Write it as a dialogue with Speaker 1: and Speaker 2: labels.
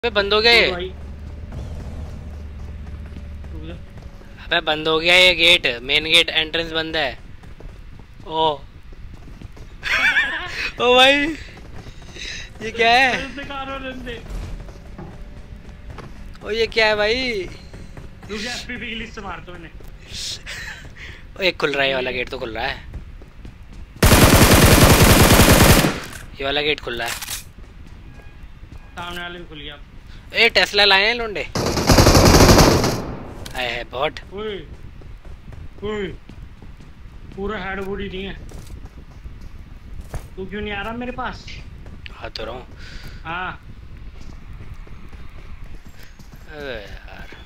Speaker 1: अबे बंद हो गया ये।
Speaker 2: भाई
Speaker 1: अबे बंद हो गया ये गेट, मेन गेट एंट्रेंस बंद है। ओ ओ भाई ये क्या है? ओ ये क्या है भाई?
Speaker 2: रुक जा, एफपीपी की लिस्ट मार दो मैंने।
Speaker 1: ओ एक खुल रहा है, ये वाला गेट तो खुल रहा है। ये वाला गेट खुल रहा है।
Speaker 2: सामने वाले भी खुल गया।
Speaker 1: ए टेस्ला लाए हैं लोंडे। आए है बॉट।
Speaker 2: ओए ओए पूरा हेड बॉडी नहीं है। तू क्यों नहीं आ रहा मेरे पास?
Speaker 1: हाँ तो रहा हूँ।
Speaker 2: हाँ
Speaker 1: अबे यार